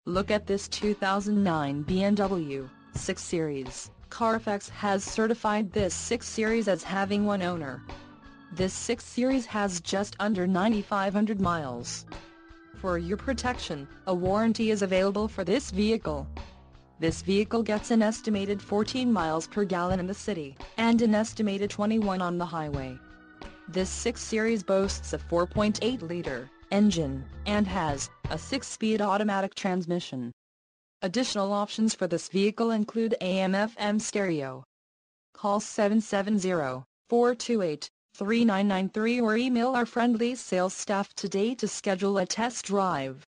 Look at this 2009 BMW 6 Series. Carfax has certified this 6 Series as having one owner. This 6 Series has just under 9,500 miles. For your protection, a warranty is available for this vehicle. This vehicle gets an estimated 14 miles per gallon in the city, and an estimated 21 on the highway. This 6 Series boasts a 4.8-liter engine, and has a 6-speed automatic transmission. Additional options for this vehicle include AM/FM stereo. Call 770-428-3993 or email our friendly sales staff today to schedule a test drive.